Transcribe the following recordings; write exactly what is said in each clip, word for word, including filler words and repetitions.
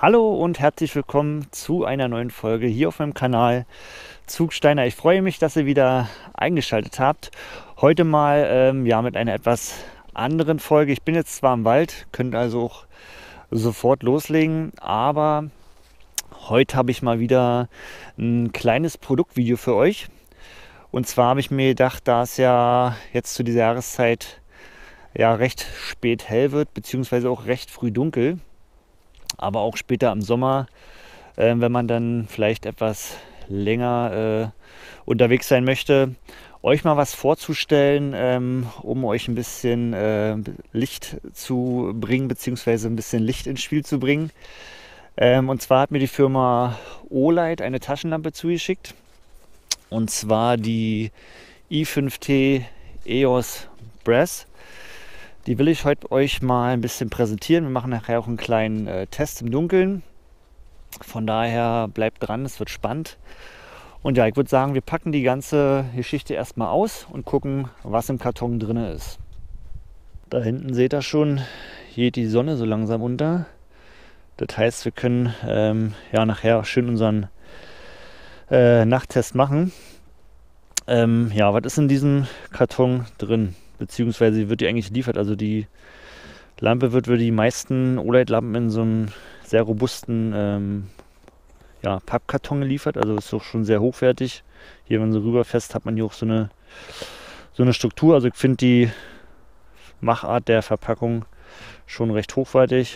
Hallo und herzlich willkommen zu einer neuen Folge hier auf meinem Kanal Zugsteiner. Ich freue mich, dass ihr wieder eingeschaltet habt. Heute mal ähm, ja, mit einer etwas anderen Folge. Ich bin jetzt zwar im Wald, könnt also auch sofort loslegen, aber heute habe ich mal wieder ein kleines Produktvideo für euch. Und zwar habe ich mir gedacht, da es ja jetzt zu dieser Jahreszeit ja recht spät hell wird, beziehungsweise auch recht früh dunkel, aber auch später im Sommer, äh, wenn man dann vielleicht etwas länger äh, unterwegs sein möchte, euch mal was vorzustellen, ähm, um euch ein bisschen äh, Licht zu bringen, beziehungsweise ein bisschen Licht ins Spiel zu bringen. Ähm, und zwar hat mir die Firma Olight eine Taschenlampe zugeschickt. Und zwar die i fünf T E O S Brass. Die will ich heute euch mal ein bisschen präsentieren. Wir machen nachher auch einen kleinen äh, Test im Dunkeln. Von daher bleibt dran, es wird spannend. Und ja, ich würde sagen, wir packen die ganze Geschichte erstmal aus und gucken, was im Karton drin ist. Da hinten seht ihr schon, geht die Sonne so langsam unter. Das heißt, wir können ähm, ja nachher schön unseren äh, Nachttest machen. Ähm, ja, was ist in diesem Karton drin? Beziehungsweise wird die eigentlich geliefert. Also die Lampe wird für die meisten Olight-Lampen in so einem sehr robusten ähm, ja, Pappkarton geliefert. Also ist auch schon sehr hochwertig. Hier, wenn man so rüberfasst, hat man hier auch so eine, so eine Struktur. Also ich finde die Machart der Verpackung schon recht hochwertig.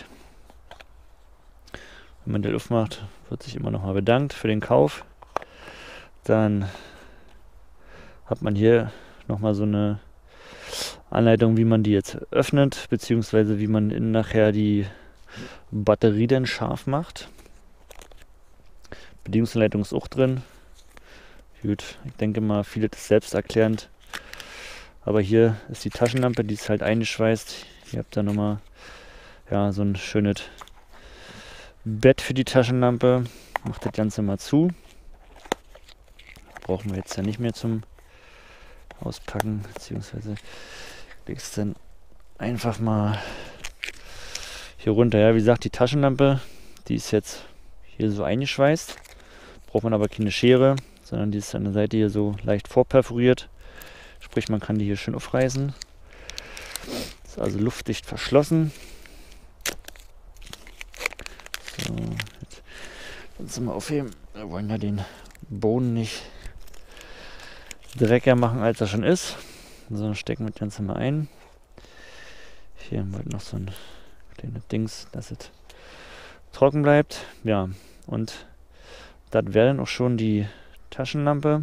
Wenn man den aufmacht, wird sich immer noch mal bedankt für den Kauf. Dann hat man hier noch mal so eine Anleitung, wie man die jetzt öffnet, beziehungsweise wie man innen nachher die Batterie dann scharf macht. Bedienungsanleitung ist auch drin. Gut, ich denke mal, vieles ist selbsterklärend. Aber hier ist die Taschenlampe, die ist halt eingeschweißt. Hier habt ihr nochmal ja, so ein schönes Bett für die Taschenlampe. Macht das Ganze mal zu. Brauchen wir jetzt ja nicht mehr zum Auspacken, beziehungsweise legst dann einfach mal hier runter. Ja, wie gesagt, die Taschenlampe, die ist jetzt hier so eingeschweißt. Braucht man aber keine Schere, sondern die ist an der Seite hier so leicht vorperforiert. Sprich, man kann die hier schön aufreißen. Ist also luftdicht verschlossen. So, jetzt uns mal aufheben. Wir wollen ja den Boden nicht dreckiger machen, als er schon ist. So, stecken wir das Ganze mal ein. Hier haben wir noch so ein kleines Dings, dass es trocken bleibt. Ja, und das wäre dann auch schon die Taschenlampe.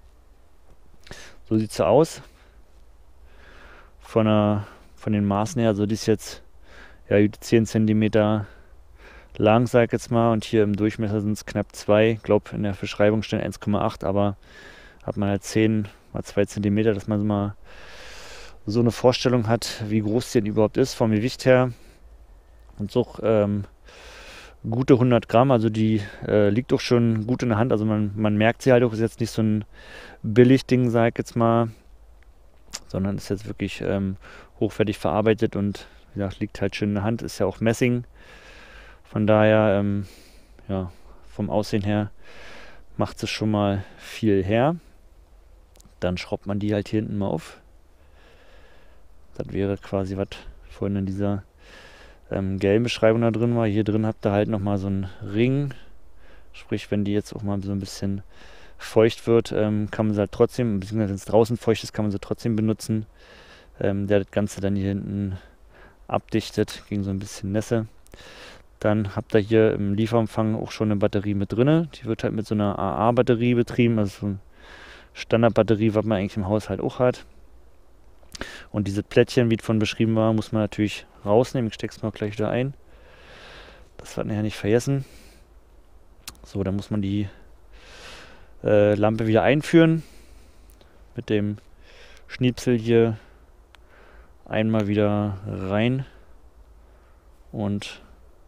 So sieht sie aus. Von, der, von den Maßen her, also die ist jetzt ja, zehn Zentimeter lang, sag ich jetzt mal. Und hier im Durchmesser sind es knapp zwei. Ich glaube, in der Beschreibung steht eins Komma acht, aber hat man halt zehn mal zwei Zentimeter, dass man mal so eine Vorstellung hat, wie groß die denn überhaupt ist, vom Gewicht her. Und so ähm, gute hundert Gramm, also die äh, liegt auch schon gut in der Hand. Also man, man merkt sie halt auch, ist jetzt nicht so ein Billigding, sag ich jetzt mal, sondern ist jetzt wirklich ähm, hochwertig verarbeitet und wie gesagt, liegt halt schön in der Hand, ist ja auch Messing. Von daher, ähm, ja, vom Aussehen her macht es schon mal viel her. Dann schraubt man die halt hier hinten mal auf. Das wäre quasi, was vorhin in dieser ähm, gelben Beschreibung da drin war. Hier drin habt ihr halt nochmal so einen Ring. Sprich, wenn die jetzt auch mal so ein bisschen feucht wird, ähm, kann man sie halt trotzdem, beziehungsweise wenn es draußen feucht ist, kann man sie trotzdem benutzen. Ähm, der das Ganze dann hier hinten abdichtet gegen so ein bisschen Nässe. Dann habt ihr hier im Lieferumfang auch schon eine Batterie mit drin. Die wird halt mit so einer A A-Batterie betrieben, also so eine Standardbatterie, was man eigentlich im Haushalt auch hat. Und diese Plättchen, wie es von beschrieben war, muss man natürlich rausnehmen. Ich stecke es mal gleich wieder ein. Das wird nachher nicht vergessen. So, dann muss man die äh, Lampe wieder einführen. Mit dem Schnipsel hier einmal wieder rein. Und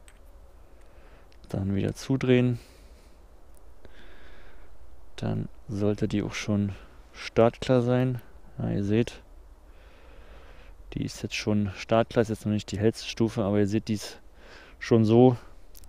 dann wieder zudrehen. Dann sollte die auch schon startklar sein. Ja, ihr seht, die ist jetzt schon startklar, ist jetzt noch nicht die hellste Stufe, aber ihr seht, die ist schon so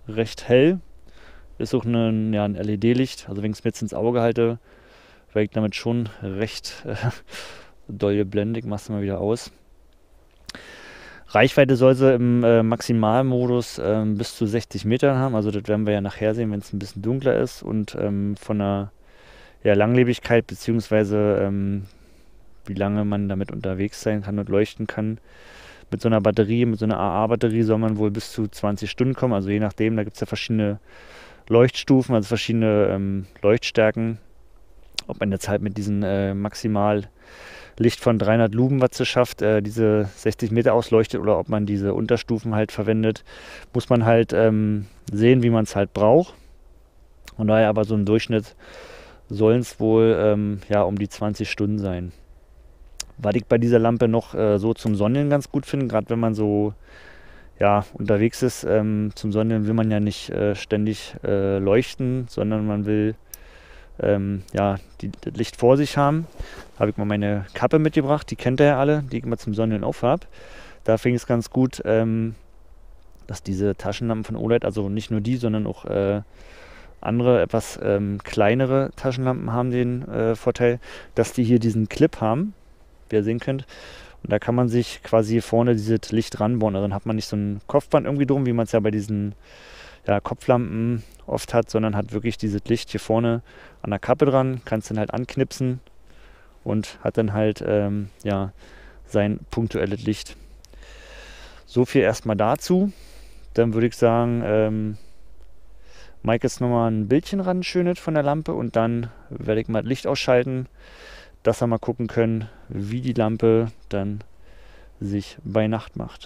recht hell. Ist auch ein, ja, ein L E D-Licht. Also wenn ich es mir jetzt ins Auge halte, wäre ich damit schon recht äh, doll geblendet. Ich mache es mal wieder aus. Reichweite soll sie im äh, Maximalmodus äh, bis zu sechzig Metern haben. Also das werden wir ja nachher sehen, wenn es ein bisschen dunkler ist. Und ähm, von der ja, Langlebigkeit bzw. Ähm, wie lange man damit unterwegs sein kann und leuchten kann. Mit so einer Batterie, mit so einer A A-Batterie soll man wohl bis zu zwanzig Stunden kommen. Also je nachdem, da gibt es ja verschiedene Leuchtstufen, also verschiedene ähm, Leuchtstärken. Ob man jetzt halt mit diesem äh, Maximal Licht von dreihundert Lumenwatts schafft, äh, diese sechzig Meter ausleuchtet, oder ob man diese Unterstufen halt verwendet, muss man halt ähm, sehen, wie man es halt braucht. Und daher aber so im Durchschnitt sollen es wohl ähm, ja, um die zwanzig Stunden sein. Was ich bei dieser Lampe noch äh, so zum Sonnen ganz gut finde, gerade wenn man so ja, unterwegs ist, ähm, zum Sonnen will man ja nicht äh, ständig äh, leuchten, sondern man will ähm, ja, die, das Licht vor sich haben. Da habe ich mal meine Kappe mitgebracht, die kennt ihr ja alle, die ich immer zum Sonnen auf habe. Da finde ich es ganz gut, ähm, dass diese Taschenlampen von O L E D, also nicht nur die, sondern auch äh, andere, etwas ähm, kleinere Taschenlampen haben den äh, Vorteil, dass die hier diesen Clip haben, wie ihr sehen könnt. Und da kann man sich quasi hier vorne dieses Licht ranbauen. Also dann hat man nicht so ein Kopfband irgendwie drum, wie man es ja bei diesen ja, Kopflampen oft hat, sondern hat wirklich dieses Licht hier vorne an der Kappe dran, kann es dann halt anknipsen und hat dann halt ähm, ja, sein punktuelles Licht. So viel erstmal dazu. Dann würde ich sagen, ähm, Mike jetzt nochmal ein Bildchen ran, schönes von der Lampe, und dann werde ich mal das Licht ausschalten, dass wir mal gucken können, wie die Lampe dann sich bei Nacht macht.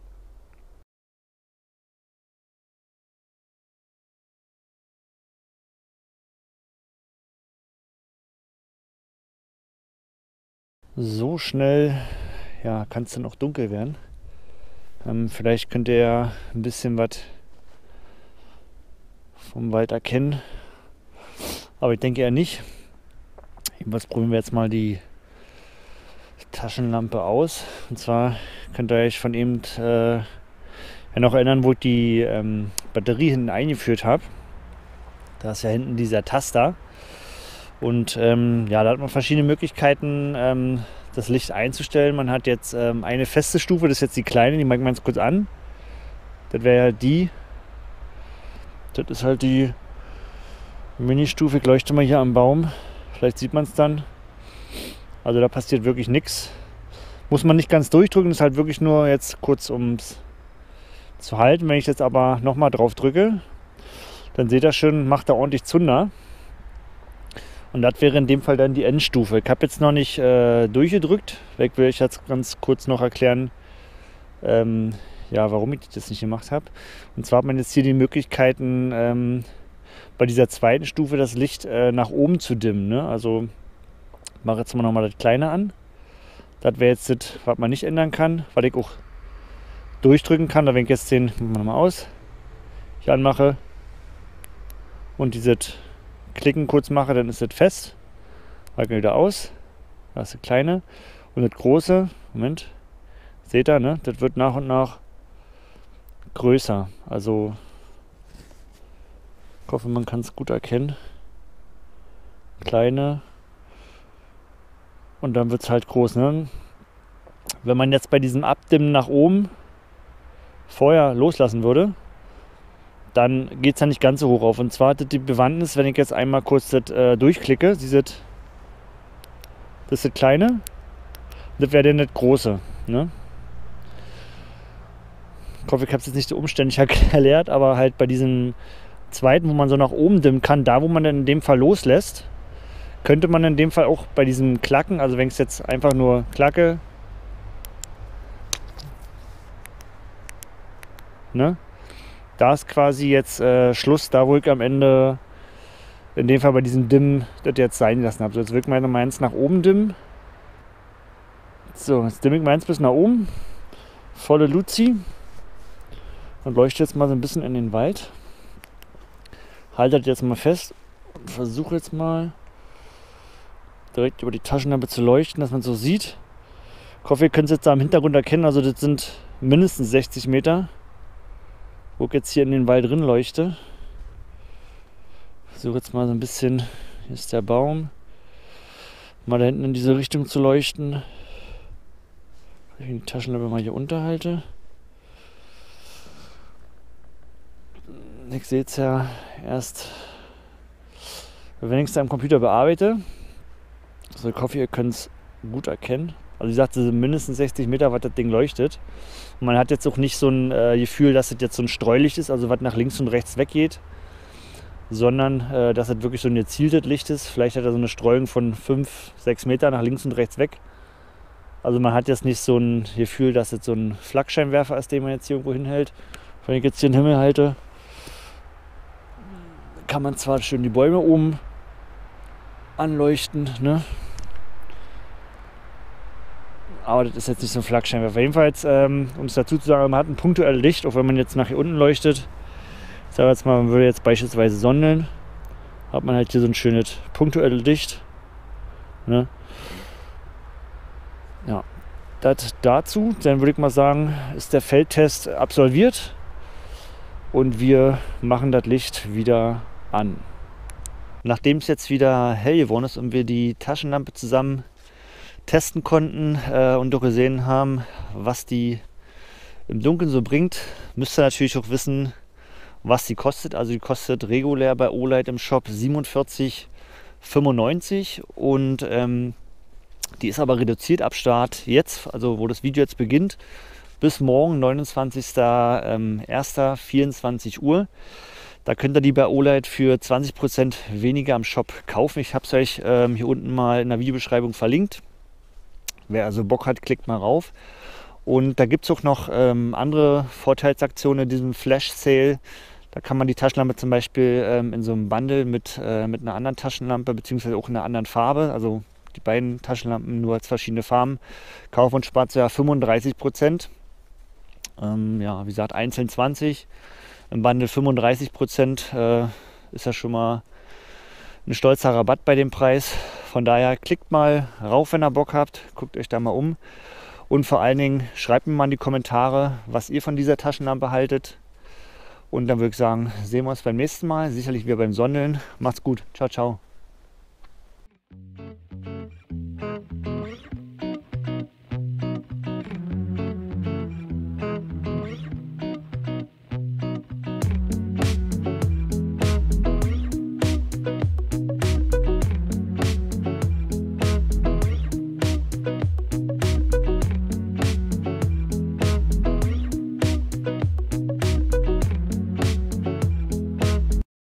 So schnell ja, kann es dann auch dunkel werden. Ähm, vielleicht könnt ihr ja ein bisschen was vom Wald erkennen, aber ich denke eher nicht. Jedenfalls probieren wir jetzt mal die Taschenlampe aus. Und zwar könnt ihr euch von eben äh, ja noch erinnern, wo ich die ähm, Batterie hinten eingeführt habe. Da ist ja hinten dieser Taster. Und ähm, ja, da hat man verschiedene Möglichkeiten, ähm, das Licht einzustellen. Man hat jetzt ähm, eine feste Stufe, das ist jetzt die kleine, die mache ich mal ganz kurz an. Das wäre ja die. Das ist halt die Mini-Stufe. Ich leuchte mal hier am Baum. Vielleicht sieht man es dann. Also da passiert wirklich nichts. Muss man nicht ganz durchdrücken, das ist halt wirklich nur jetzt kurz, um es zu halten. Wenn ich jetzt aber nochmal drauf drücke, dann seht ihr schon, macht er ordentlich Zunder. Und das wäre in dem Fall dann die Endstufe. Ich habe jetzt noch nicht äh, durchgedrückt. Ich will euch jetzt ganz kurz noch erklären, ähm, ja, warum ich das nicht gemacht habe. Und zwar hat man jetzt hier die Möglichkeiten, ähm, bei dieser zweiten Stufe das Licht äh, nach oben zu dimmen. Ne? Also ich mache jetzt mal nochmal das Kleine an. Das wäre jetzt das, was man nicht ändern kann, weil ich auch durchdrücken kann. Da wenn ich jetzt den, machen wir nochmal aus, hier anmache und dieses Klicken kurz mache, dann ist das fest. Wackel wieder aus. Da ist das Kleine. Und das Große, Moment, seht ihr, ne? Das wird nach und nach größer. Also ich hoffe, man kann es gut erkennen. Kleine. Und dann wird es halt groß. Ne? Wenn man jetzt bei diesem Abdimmen nach oben vorher loslassen würde, dann geht es ja nicht ganz so hoch auf. Und zwar hat die Bewandtnis, wenn ich jetzt einmal kurz das äh, durchklicke, das ist das Kleine, das wäre dann das Große. Ne? Ich hoffe, ich habe es jetzt nicht so umständlich erklärt, aber halt bei diesem zweiten, wo man so nach oben dimmen kann, da wo man dann in dem Fall loslässt, könnte man in dem Fall auch bei diesem Klacken, also wenn ich es jetzt einfach nur klacke, ne? Da ist quasi jetzt äh, Schluss, da wo ich am Ende, in dem Fall bei diesem Dimmen, das jetzt sein lassen habe. So, jetzt will ich meine meins nach oben dimmen. So, jetzt dimme ich meins bis nach oben. Volle Luzi. Und leuchte jetzt mal so ein bisschen in den Wald. Halte das jetzt mal fest und versuche jetzt mal direkt über die Taschenlampe zu leuchten, dass man so sieht. Ich hoffe, ihr könnt es jetzt da im Hintergrund erkennen. Also das sind mindestens sechzig Meter. gucke jetzt hier in den Wald drin leuchte. Versuche jetzt mal so ein bisschen, hier ist der Baum, mal da hinten in diese Richtung zu leuchten. Ich die Taschenlampe mal hier unterhalte. Ich sehe es ja erst, wenn ich es am Computer bearbeite. Also ich hoffe, ihr könnt es gut erkennen. Also wie gesagt, es sind mindestens sechzig Meter, was das Ding leuchtet. Und man hat jetzt auch nicht so ein äh, Gefühl, dass es jetzt so ein Streulicht ist, also was nach links und rechts weggeht, sondern äh, dass es wirklich so ein gezieltes Licht ist. Vielleicht hat er so eine Streuung von fünf, sechs Meter nach links und rechts weg. Also man hat jetzt nicht so ein Gefühl, dass es so ein Flakscheinwerfer ist, den man jetzt hier irgendwo hinhält. Wenn ich jetzt hier den Himmel halte, kann man zwar schön die Bäume oben anleuchten, ne? Aber das ist jetzt nicht so ein Flakscheinwerfer. Jedenfalls, ähm, um es dazu zu sagen, man hat ein punktuelles Licht, auch wenn man jetzt nach hier unten leuchtet. Ich sage jetzt mal, man würde jetzt beispielsweise sondeln, hat man halt hier so ein schönes punktuelles Licht. Ne? Ja, das dazu. Dann würde ich mal sagen, ist der Feldtest absolviert und wir machen das Licht wieder an. Nachdem es jetzt wieder hell geworden ist und wir die Taschenlampe zusammen testen konnten äh, und doch gesehen haben, was die im Dunkeln so bringt, müsst ihr natürlich auch wissen, was sie kostet. Also die kostet regulär bei Olight im Shop siebenundvierzig fünfundneunzig und ähm, die ist aber reduziert ab Start jetzt, also wo das Video jetzt beginnt, bis morgen neunundzwanzigster erster vierundzwanzig Uhr. Da könnt ihr die bei Olight für zwanzig Prozent weniger am Shop kaufen. Ich habe es euch ähm, hier unten mal in der Videobeschreibung verlinkt. Wer also Bock hat, klickt mal rauf. Und da gibt es auch noch ähm, andere Vorteilsaktionen in diesem Flash Sale. Da kann man die Taschenlampe zum Beispiel ähm, in so einem Bundle mit, äh, mit einer anderen Taschenlampe beziehungsweise auch in einer anderen Farbe, also die beiden Taschenlampen nur als verschiedene Farben, kaufen und spart ja fünfunddreißig Prozent. Ähm, ja, wie gesagt, einzeln zwanzig, im Bundle fünfunddreißig Prozent, äh, ist ja schon mal ein stolzer Rabatt bei dem Preis. Von daher klickt mal rauf, wenn ihr Bock habt, guckt euch da mal um und vor allen Dingen schreibt mir mal in die Kommentare, was ihr von dieser Taschenlampe haltet. Und dann würde ich sagen, sehen wir uns beim nächsten Mal, sicherlich wieder beim Sondeln. Macht's gut, ciao, ciao.